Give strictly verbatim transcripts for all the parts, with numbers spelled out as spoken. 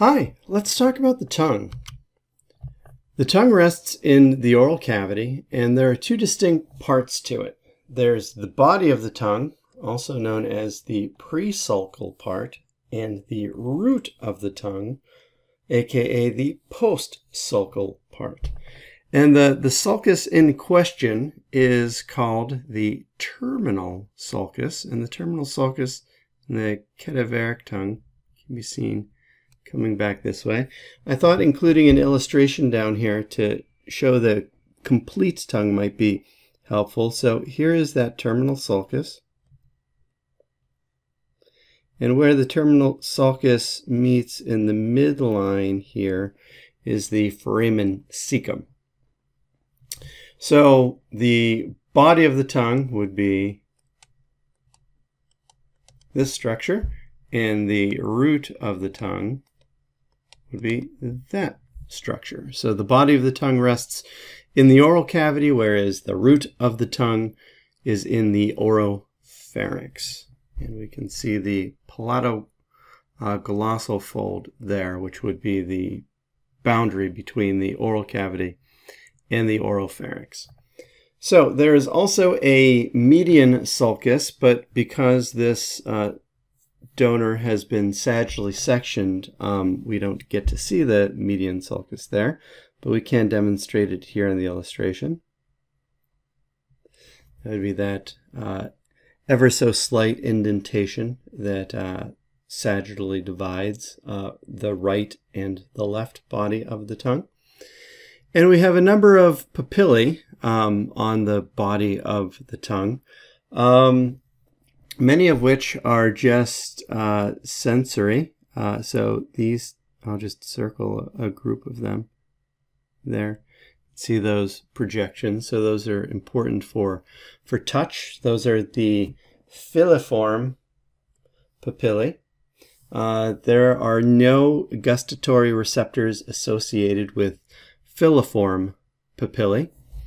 Hi, let's talk about the tongue. The tongue rests in the oral cavity, and there are two distinct parts to it. There's the body of the tongue, also known as the presulcal part, and the root of the tongue, aka the postsulcal part. And the, the sulcus in question is called the terminal sulcus, and the terminal sulcus in the cadaveric tongue can be seen coming back this way. I thought including an illustration down here to show the complete tongue might be helpful. So here is that terminal sulcus. And where the terminal sulcus meets in the midline here is the foramen cecum. So the body of the tongue would be this structure, and the root of the tongue would be that structure. So the body of the tongue rests in the oral cavity, whereas the root of the tongue is in the oropharynx. And we can see the palatoglossal uh, fold there, which would be the boundary between the oral cavity and the oropharynx. So there is also a median sulcus, but because this uh, donor has been sagittally sectioned, um, we don't get to see the median sulcus there, but we can demonstrate it here in the illustration. That would be that uh, ever so slight indentation that uh, sagittally divides uh, the right and the left body of the tongue. And we have a number of papillae um, on the body of the tongue. Um, Many of which are just uh, sensory. Uh, so these, I'll just circle a, a group of them there. See those projections. So those are important for, for touch. Those are the filiform papillae. Uh, there are no gustatory receptors associated with filiform papillae.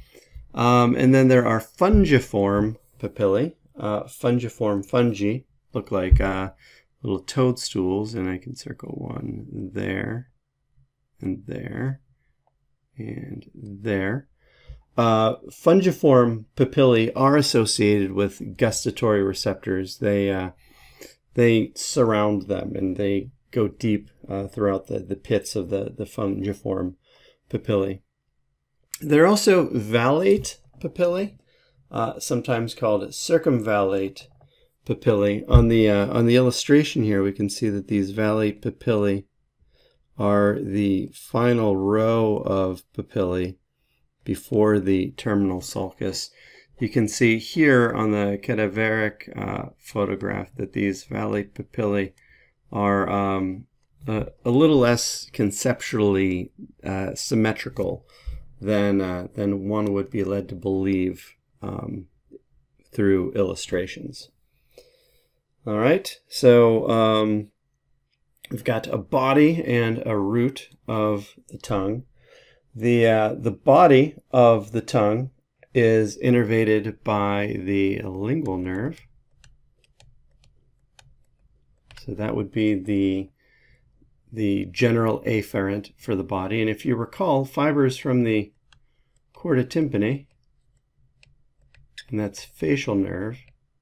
Um, and then there are fungiform papillae. Uh, fungiform fungi look like uh, little toadstools, and I can circle one there, and there, and there. Uh, fungiform papillae are associated with gustatory receptors. They uh, they surround them, and they go deep uh, throughout the, the pits of the, the fungiform papillae. There are also vallate papillae. Uh, sometimes called circumvallate papillae. On the uh, on the illustration here, we can see that these vallate papillae are the final row of papillae before the terminal sulcus. You can see here on the cadaveric uh, photograph that these vallate papillae are um, a, a little less conceptually uh, symmetrical than uh, than one would be led to believe Um, through illustrations. All right, so um, we've got a body and a root of the tongue. The, uh, the body of the tongue is innervated by the lingual nerve. So that would be the, the general afferent for the body. And if you recall, fibers from the chorda tympani, and that's facial nerve,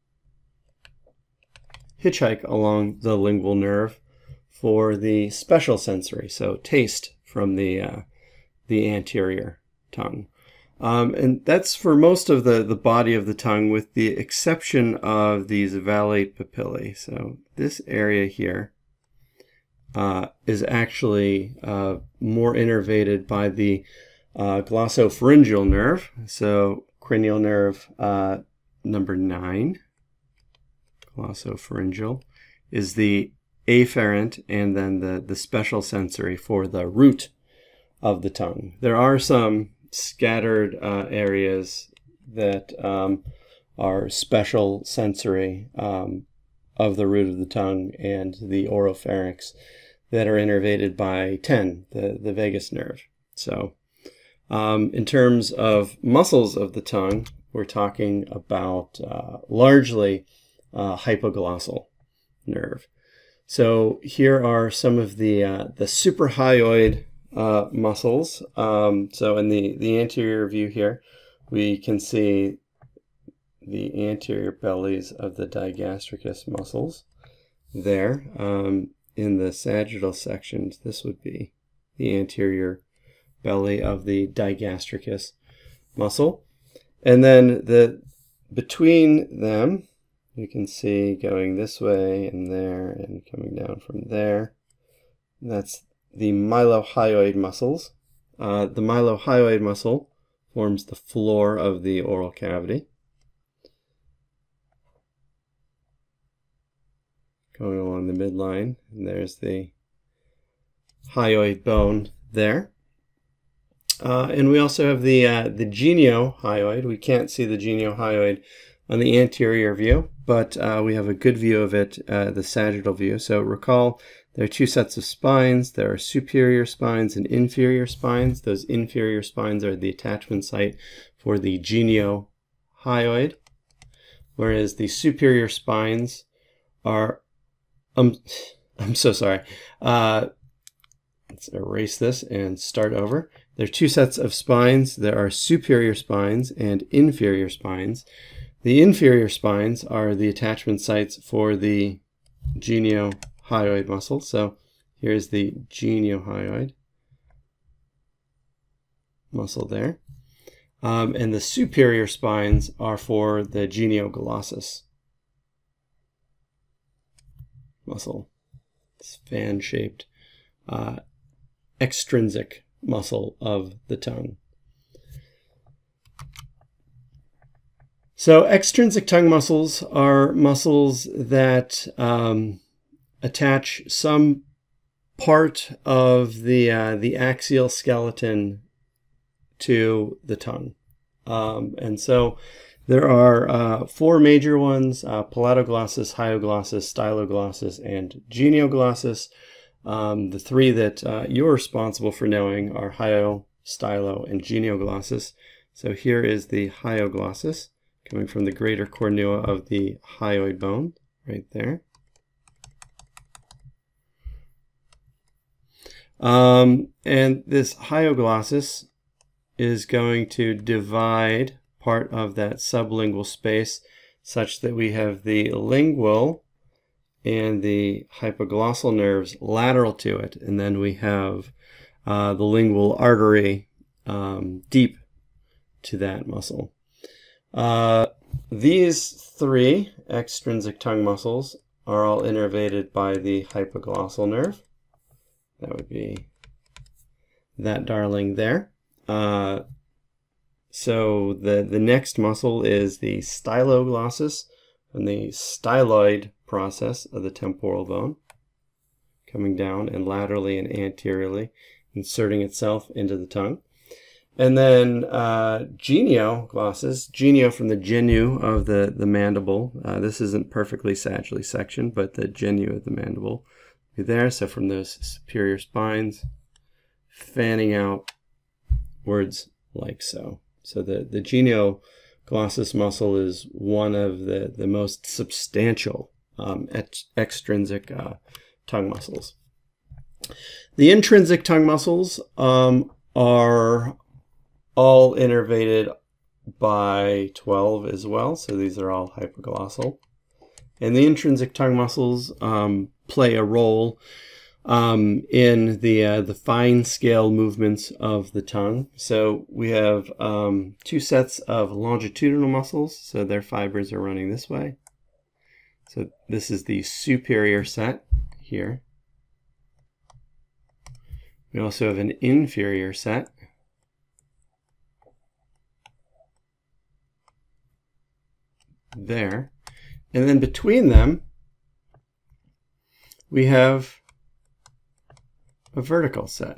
hitchhike along the lingual nerve for the special sensory, so taste from the uh, the anterior tongue. Um, and that's for most of the, the body of the tongue, with the exception of these vallate papillae. So this area here uh, is actually uh, more innervated by the uh, glossopharyngeal nerve. So cranial nerve uh, number nine, glossopharyngeal, is the afferent, and then the, the special sensory for the root of the tongue. There are some scattered uh, areas that um, are special sensory um, of the root of the tongue and the oropharynx that are innervated by ten, the, the vagus nerve. So Um, in terms of muscles of the tongue, we're talking about uh, largely uh, hypoglossal nerve. So here are some of the uh, the suprahyoid uh, muscles. Um, so in the, the anterior view here, we can see the anterior bellies of the digastricus muscles there. Um, in the sagittal sections, this would be the anterior belly of the digastricus muscle. And then the between them, you can see going this way and there and coming down from there. That's the mylohyoid muscles. Uh, the mylohyoid muscle forms the floor of the oral cavity. Going along the midline, and there's the hyoid bone there. Uh, and we also have the uh, the Genial Hyoid. We can't see the Genial Hyoid on the anterior view, but uh, we have a good view of it, uh, the sagittal view. So recall there are two sets of spines. There are superior spines and inferior spines. Those inferior spines are the attachment site for the Genial Hyoid, whereas the superior spines are, um, I'm so sorry. Uh, let's erase this and start over. There are two sets of spines. There are superior spines and inferior spines. The inferior spines are the attachment sites for the Genial Hyoid muscle. So here's the Genial Hyoid muscle there. Um, and the superior spines are for the genioglossus muscle. It's fan-shaped uh, extrinsic muscle of the tongue. So extrinsic tongue muscles are muscles that um, attach some part of the uh, the axial skeleton to the tongue. Um, and so there are uh, four major ones: uh, palatoglossus, hyoglossus, styloglossus, and genioglossus. Um, the three that uh, you're responsible for knowing are hyo, stylo, and genioglossus. So here is the hyoglossus, coming from the greater cornua of the hyoid bone, right there. Um, and this hyoglossus is going to divide part of that sublingual space such that we have the lingual and the hypoglossal nerves lateral to it, and then we have uh, the lingual artery um, deep to that muscle. Uh, these three extrinsic tongue muscles are all innervated by the hypoglossal nerve. That would be that darling there. Uh, so the, the next muscle is the styloglossus and the styloid process of the temporal bone, coming down and laterally and anteriorly inserting itself into the tongue. And then uh, genioglossus, genio from the genu of the, the mandible. Uh, this isn't perfectly sagittally sectioned, but the genu of the mandible will be there. So from those superior spines, fanning out words like so. So the, the genioglossus muscle is one of the, the most substantial um, ex extrinsic uh, tongue muscles. The intrinsic tongue muscles um, are all innervated by twelve as well, so these are all hypoglossal. And the intrinsic tongue muscles um, play a role um, in the uh, the fine scale movements of the tongue. So we have um, two sets of longitudinal muscles, so their fibers are running this way. So this is the superior set here. We also have an inferior set. There. And then between them, we have a vertical set.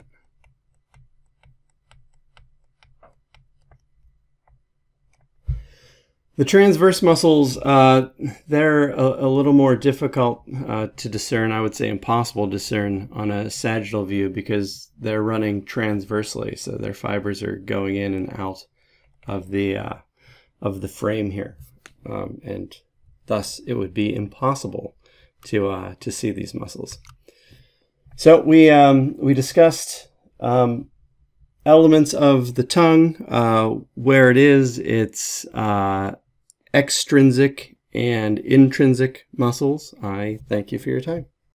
The transverse muscles, uh, they're a, a little more difficult uh, to discern, I would say impossible to discern on a sagittal view because they're running transversely, so their fibers are going in and out of the, uh, of the frame here. Um, and thus it would be impossible to uh, to see these muscles. So we um, we discussed um, elements of the tongue, uh, where it is, its uh, extrinsic and intrinsic muscles. I thank you for your time.